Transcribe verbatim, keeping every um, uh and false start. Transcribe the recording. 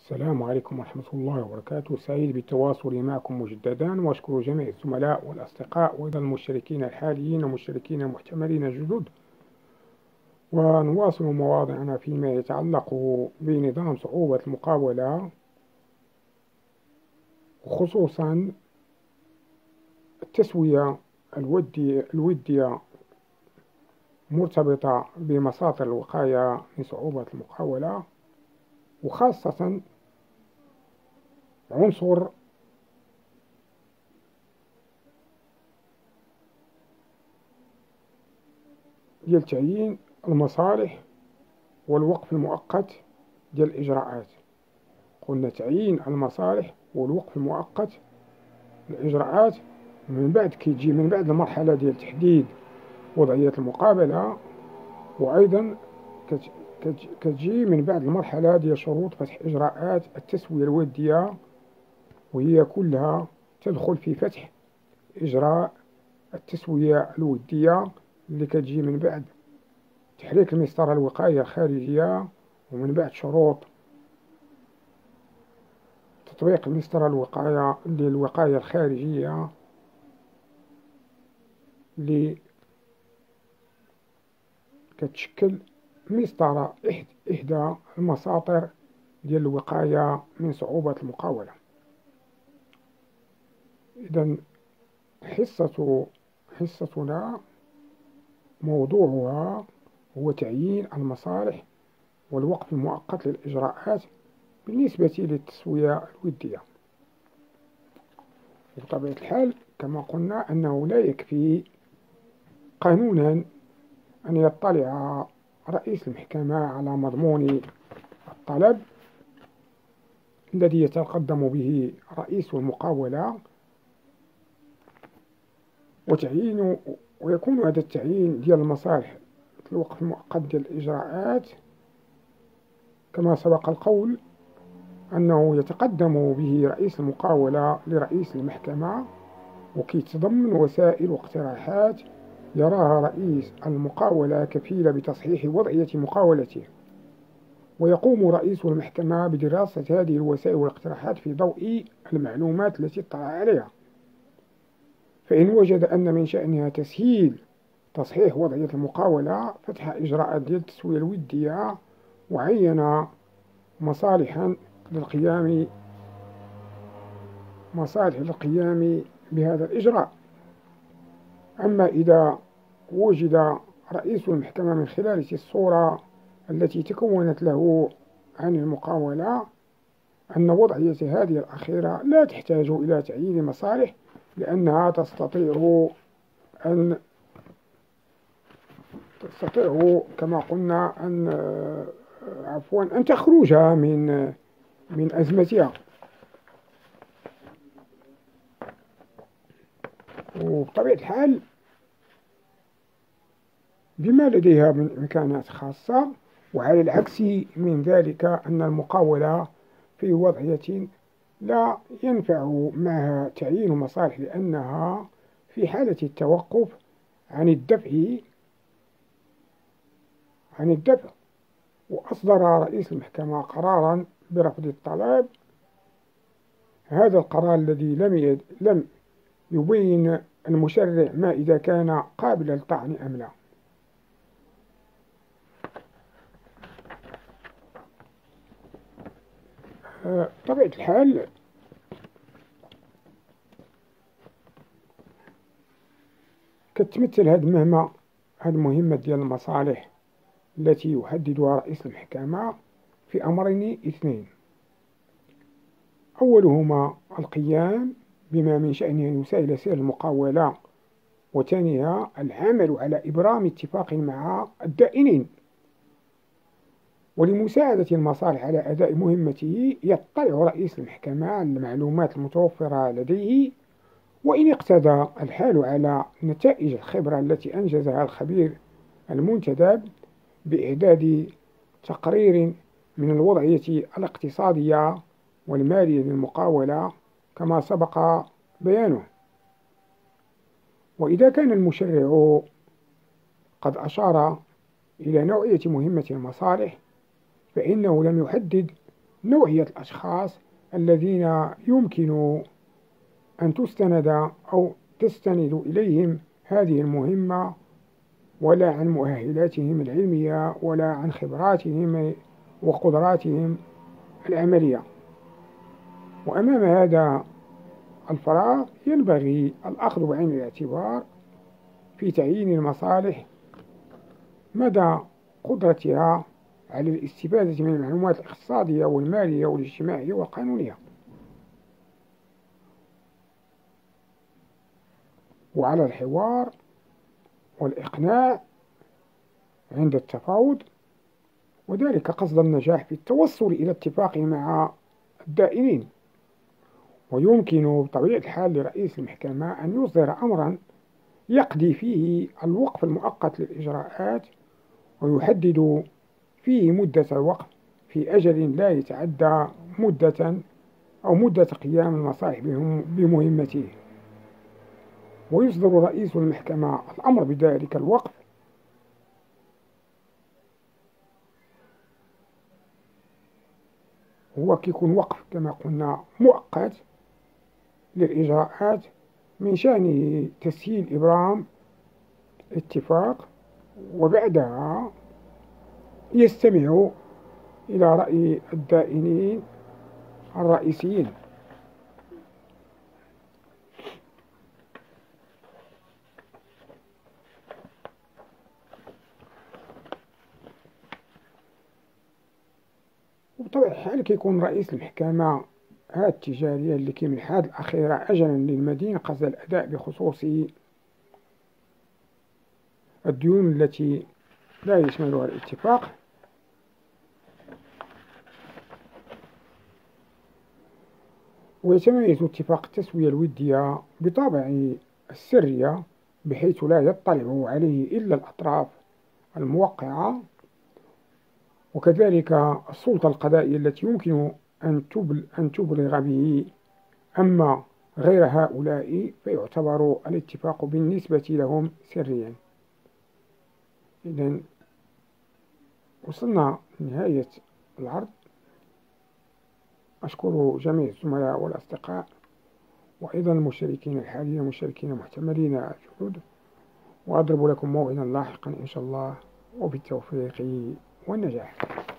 السلام عليكم ورحمة الله وبركاته. سعيد بالتواصل معكم مجددا، وأشكر جميع الزملاء والأصدقاء وأيضا المشتركين الحاليين والمشتركين المحتملين الجدد. ونواصل مواضيعنا فيما يتعلق بنظام صعوبة المقاولة، وخصوصا التسوية الودية الودية مرتبطة بمساطر الوقاية من صعوبة المقاولة، وخاصة عنصر ديال تعيين المصالح والوقف المؤقت ديال الإجراءات. قلنا تعيين المصالح والوقف المؤقت الإجراءات من بعد كيجي من بعد المرحلة ديال تحديد وضعية المقابلة، وأيضا كتجي من بعد المرحلة ديال شروط فتح إجراءات التسوية الودية، وهي كلها تدخل في فتح إجراء التسوية الودية اللي كتجي من بعد تحريك المسطرة الوقاية الخارجية، ومن بعد شروط تطبيق المسطرة الوقاية للوقاية الخارجية اللي كتشكل مسطرة إحدى المساطر ديال الوقاية من صعوبة المقاولة. إذن حصة حصتنا موضوعها هو تعيين المصالح والوقف المؤقت للإجراءات بالنسبة للتسوية الودية. بطبيعة الحال كما قلنا أنه لا يكفي قانونا أن يطلع رئيس المحكمة على مضمون الطلب الذي يتقدم به رئيس المقاولة وتعيين، ويكون هذا التعيين ديال المصالح الوقف المؤقت ديال الإجراءات كما سبق القول أنه يتقدم به رئيس المقاولة لرئيس المحكمة، وكيتضمن وسائل واقتراحات يراها رئيس المقاولة كفيلة بتصحيح وضعية مقاولته، ويقوم رئيس المحكمة بدراسة هذه الوسائل والاقتراحات في ضوء المعلومات التي اطلع عليها. فإن وجد أن من شأنها تسهيل تصحيح وضعية المقاولة فتح إجراءات ديال التسوية الودية، وعين مصالحا للقيام مصالح للقيام بهذا الإجراء. أما إذا وجد رئيس المحكمة من خلال الصورة التي تكونت له عن المقاولة أن وضعية هذه الأخيرة لا تحتاج إلى تعيين مصالح، لأنها تستطيع أن تستطيع كما قلنا أن عفوا أن تخرج من من أزمتها. وبطبيعة الحال بما لديها من إمكانات خاصة، وعلى العكس من ذلك أن المقاولة في وضعية لا ينفع معها تعيين مصالح، لأنها في حالة التوقف عن الدفع عن الدفع وأصدر رئيس المحكمة قرارا برفض الطلب. هذا القرار الذي لم يد لم يبين المشرع ما إذا كان قابل للطعن أم لا. بطبيعة الحال كتمثل هذه المهمة هذه المهمة ديال المصالح التي يحددها رئيس المحكمة في أمرين اثنين: أولهما القيام بما من شأنه أن يسهل سير المقاولة، وثانيها العمل على إبرام اتفاق مع الدائنين. ولمساعدة المصالح على أداء مهمته يطلع رئيس المحكمة على المعلومات المتوفرة لديه، وإن اقتضى الحال على نتائج الخبرة التي أنجزها الخبير المنتدب بإعداد تقرير من الوضعية الاقتصادية والمالية للمقاولة كما سبق بيانه. وإذا كان المشرع قد أشار إلى نوعية مهمة المصالح، فإنه لم يحدد نوعية الأشخاص الذين يمكن أن تستند أو تستند إليهم هذه المهمة، ولا عن مؤهلاتهم العلمية ولا عن خبراتهم وقدراتهم العملية. وأمام هذا الفراغ ينبغي الأخذ بعين الاعتبار في تعيين المصالح مدى قدرتها على الاستفادة من المعلومات الاقتصادية والمالية والاجتماعية والقانونية، وعلى الحوار والإقناع عند التفاوض، وذلك قصد النجاح في التوصل إلى اتفاق مع الدائنين. ويمكن بطبيعة الحال لرئيس المحكمة أن يصدر أمرا يقضي فيه الوقف المؤقت للإجراءات، ويحدد فيه مدة الوقف في أجل لا يتعدى مدة أو مدة قيام المصالح بمهمته. ويصدر رئيس المحكمة الأمر بذلك الوقف هو كيكون وقف كما قلنا مؤقت للإجراءات من شأنه تسهيل إبرام اتفاق، وبعدها يستمع إلى رأي الدائنين الرئيسيين. وبطبيعة الحال كيكون رئيس المحكمة هذه التجارية اللي كي من الحالة الأخيرة أجلا للمدين قصد الأداء بخصوص الديون التي لا يشملها الاتفاق. ويتميز اتفاق التسوية الودية بطابع السرية، بحيث لا يطلع عليه إلا الأطراف الموقعة، وكذلك السلطة القضائية التي يمكن أن تبلغ به. أما غير هؤلاء فيعتبر الاتفاق بالنسبة لهم سريا. إذن وصلنا لنهاية العرض. أشكر جميع الزملاء والأصدقاء، وأيضا المشاركين الحاليين والمشاركين المحتملين الجدد، وأضرب لكم موعدا لاحقا إن شاء الله، وبالتوفيق والنجاح.